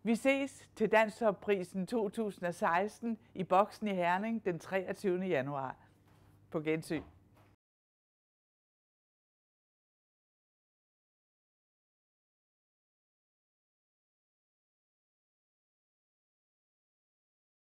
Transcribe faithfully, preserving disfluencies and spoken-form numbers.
Vi ses til Danstopprisen to tusind og seksten i Boksen i Herning den treogtyvende januar. På gensyn.